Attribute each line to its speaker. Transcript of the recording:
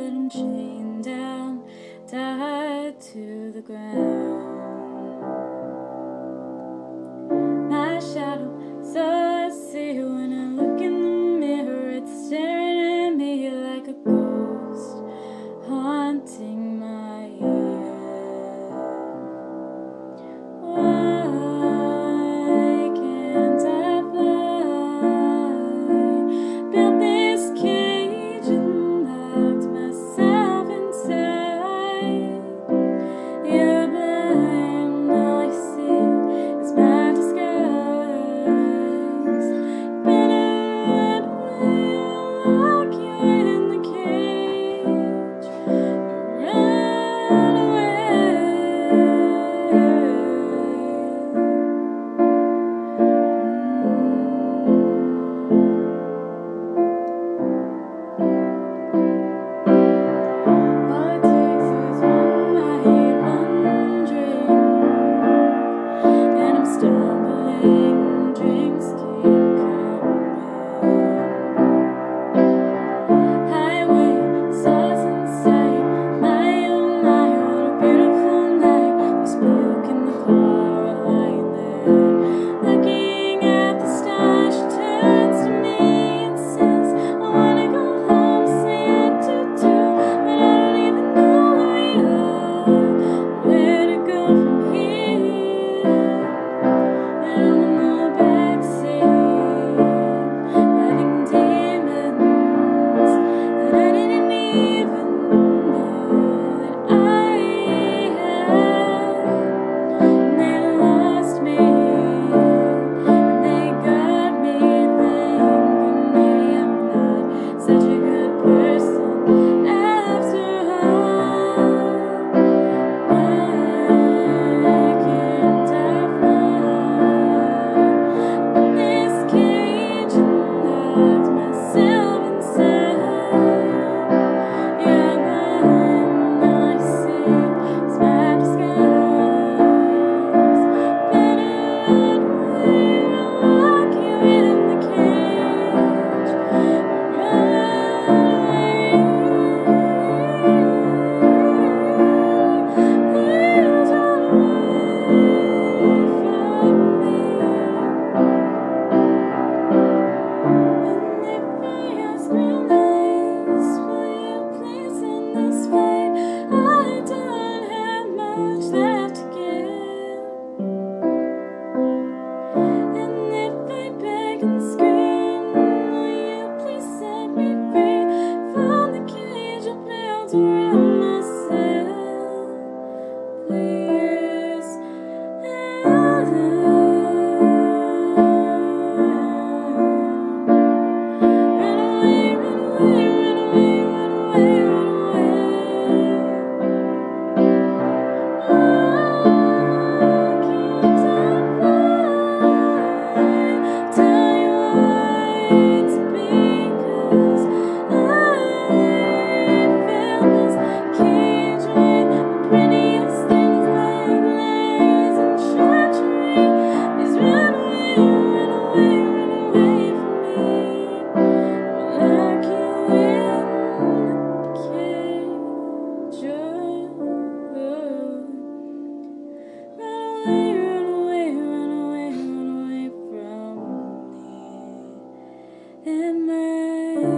Speaker 1: but I'm chained down, tied to the ground. My shadow, so I see when I look in the mirror, it's staring at me like a ghost, haunting my head. Why can't I fly? Built this cage and locked myself inside. You're blind, all I see is my disguise. Better run away, I'll lock you in the cage. Run away. All it takes is one night, one drink, and I'm stumbling, drinks keep coming. Highway, stars in sight, my oh my, what a beautiful night. There's puke in the car, lying there, looking at the stars. She turns to me and says, I wanna go home, say I do too, but I don't even know where we are, where to go from here. And I'm in the backseat, fighting demons that I didn't even know that I had. And they lost me, and they got me thinking maybe I'm not such a good person after all. Why can't I fly? Put this cage and locked myself inside. You're blind, all I see is my disguise. Better run away, I'll lock you in the cage. Run away. Please run away from me. And if I ask real nice, will you please end this fight? I don't have much left to give. And if I beg and scream, will you please set me free from the cage I built around myself? Please. Run away, run away, run away, run away, run away. Why can't I fly? Tell you why, it's because I filled this cage with the prettiest things like lies and treachery. Please run away, run away, run away from me. Lock you in the cage. Run away, run away, run away, run away from me and my